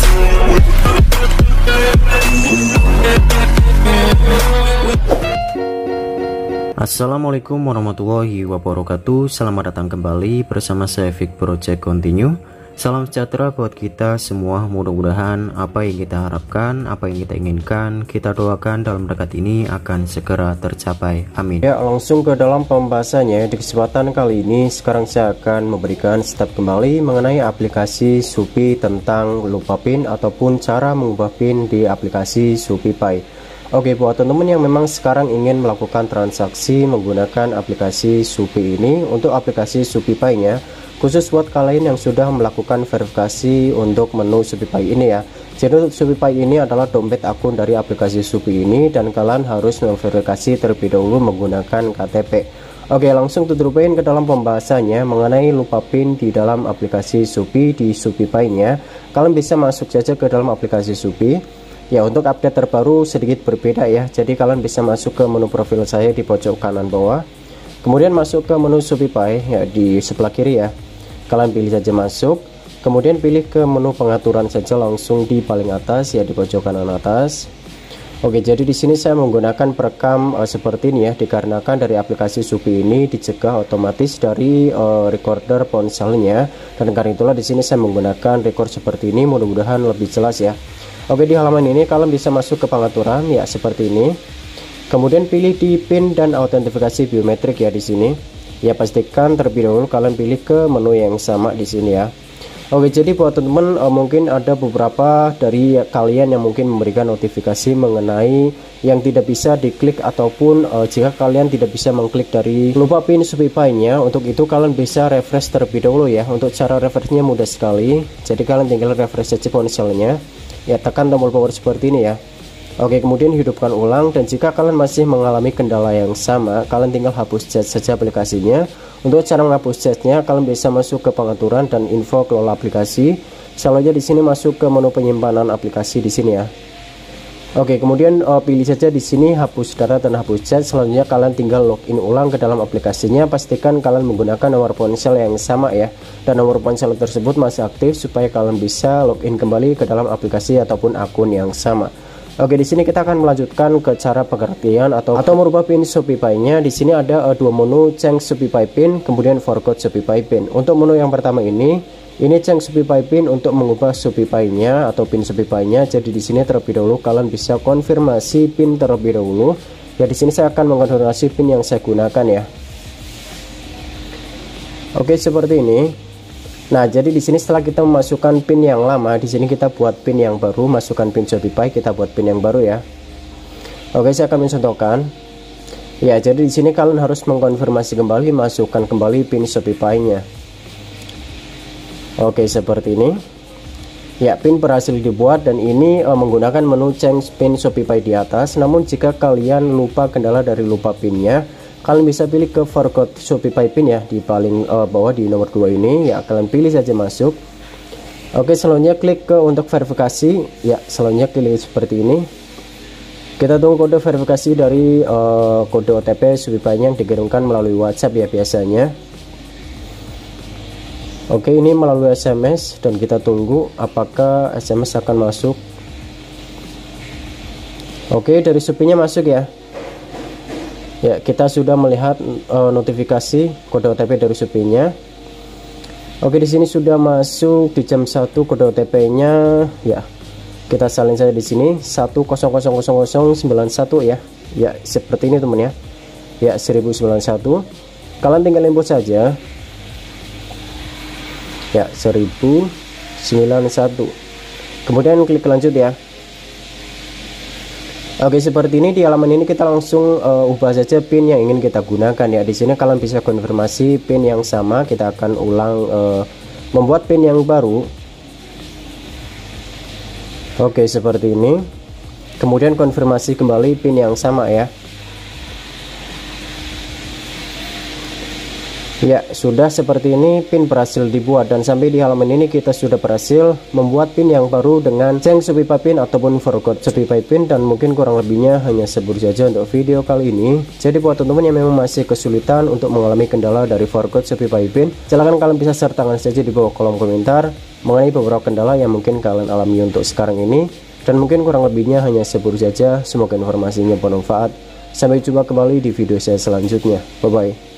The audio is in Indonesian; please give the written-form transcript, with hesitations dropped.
Assalamualaikum warahmatullahi wabarakatuh. Selamat datang kembali bersama saya Fik Project Continue. Salam sejahtera buat kita semua. Mudah-mudahan apa yang kita harapkan, apa yang kita inginkan, kita doakan dalam dekat ini akan segera tercapai. Amin. Ya, langsung ke dalam pembahasannya. Di kesempatan kali ini sekarang saya akan memberikan step kembali mengenai aplikasi Shopee tentang lupa PIN ataupun cara mengubah PIN di aplikasi ShopeePay. Oke, buat teman-teman yang memang sekarang ingin melakukan transaksi menggunakan aplikasi Shopee ini, untuk aplikasi ShopeePay-nya, khusus buat kalian yang sudah melakukan verifikasi untuk menu ShopeePay ini ya. Jadi untuk ShopeePay ini adalah dompet akun dari aplikasi Shopee ini, dan kalian harus memverifikasi terlebih dahulu menggunakan KTP. Oke, langsung tutup-poin ke dalam pembahasannya mengenai lupa PIN di dalam aplikasi Shopee di ShopeePay-nya. Kalian bisa masuk saja ke dalam aplikasi Shopee. Ya, untuk update terbaru sedikit berbeda ya. Jadi kalian bisa masuk ke menu profil saya di pojok kanan bawah. Kemudian masuk ke menu ShopeePay ya di sebelah kiri ya. Kalian pilih saja masuk. Kemudian pilih ke menu pengaturan saja langsung di paling atas ya di pojok kanan atas. Oke, jadi di sini saya menggunakan perekam seperti ini ya, dikarenakan dari aplikasi Shopee ini dicegah otomatis dari recorder ponselnya, dan karena itulah di sini saya menggunakan record seperti ini. Mudah-mudahan lebih jelas ya. Oke, di halaman ini kalian bisa masuk ke pengaturan ya seperti ini. Kemudian pilih di PIN dan autentifikasi biometrik ya di sini. Ya, pastikan terlebih dahulu kalian pilih ke menu yang sama di sini ya. Oke, jadi buat teman-teman mungkin ada beberapa dari kalian yang mungkin memberikan notifikasi mengenai yang tidak bisa diklik, ataupun jika kalian tidak bisa mengklik dari lupa PIN ShopeePay-nya, untuk itu kalian bisa refresh terlebih dahulu ya. Untuk cara refreshnya mudah sekali. Jadi kalian tinggal refresh saja ponselnya. Ya, tekan tombol power seperti ini ya. Oke, kemudian hidupkan ulang, dan jika kalian masih mengalami kendala yang sama, kalian tinggal hapus chat saja aplikasinya. Untuk cara menghapus chatnya, kalian bisa masuk ke pengaturan dan info kelola aplikasi. Selanjutnya di sini masuk ke menu penyimpanan aplikasi di sini ya. Oke, kemudian pilih saja di sini hapus data dan hapus chat. Selanjutnya kalian tinggal login ulang ke dalam aplikasinya. Pastikan kalian menggunakan nomor ponsel yang sama ya, dan nomor ponsel tersebut masih aktif supaya kalian bisa login kembali ke dalam aplikasi ataupun akun yang sama. Oke, di sini kita akan melanjutkan ke cara pengertian atau merubah PIN ShopeePay-nya. Di sini ada dua menu, change ShopeePay PIN, kemudian forgot ShopeePay PIN. Untuk menu yang pertama ini change ShopeePay PIN untuk mengubah ShopeePay-nya atau PIN ShopeePay-nya. Jadi di sini terlebih dahulu kalian bisa konfirmasi PIN terlebih dahulu. Ya, di sini saya akan mengkonfirmasi PIN yang saya gunakan ya. Oke, seperti ini. Nah, jadi di sini setelah kita memasukkan PIN yang lama, di sini kita buat PIN yang baru, masukkan PIN ShopeePay, kita buat PIN yang baru ya. Oke, saya akan mencontohkan. Ya, jadi di sini kalian harus mengkonfirmasi kembali, masukkan kembali PIN ShopeePay-nya. Oke, seperti ini. Ya, PIN berhasil dibuat, dan ini menggunakan menu change PIN ShopeePay di atas. Namun jika kalian lupa kendala dari lupa PIN-nya, kalian bisa pilih ke forgot ShopeePay PIN ya di paling bawah di nomor 2 ini ya. Kalian pilih saja masuk. Oke, selanjutnya klik ke untuk verifikasi ya. Selanjutnya pilih seperti ini. Kita tunggu kode verifikasi dari kode OTP ShopeePay-nya yang dikirimkan melalui WhatsApp ya biasanya. Oke, ini melalui SMS, dan kita tunggu apakah SMS akan masuk. Oke, dari Shopee-nya masuk ya. Ya, kita sudah melihat notifikasi kode OTP dari Shopee-nya. Oke, di sini sudah masuk di jam 1 kode OTP-nya ya. Kita salin saja di sini 100091 ya. Ya, seperti ini teman ya. Ya, 1091. Kalian tinggal input saja. Ya, 1091. Kemudian klik lanjut ya. Oke, seperti ini. Di halaman ini kita langsung ubah saja PIN yang ingin kita gunakan ya. Di sini kalian bisa konfirmasi PIN yang sama. Kita akan ulang membuat PIN yang baru. Oke, seperti ini. Kemudian konfirmasi kembali PIN yang sama ya. Ya, sudah seperti ini pin berhasil dibuat, dan sampai di halaman ini kita sudah berhasil membuat pin yang baru dengan change Shopify pin ataupun forgot Shopify pin, dan mungkin kurang lebihnya hanya seperti saja untuk video kali ini. Jadi buat teman-teman yang memang masih kesulitan untuk mengalami kendala dari forgot Shopify pin, silahkan kalian bisa sertakan saja di bawah kolom komentar mengenai beberapa kendala yang mungkin kalian alami untuk sekarang ini, dan mungkin kurang lebihnya hanya seperti saja. Semoga informasinya bermanfaat. Sampai jumpa kembali di video saya selanjutnya. Bye bye.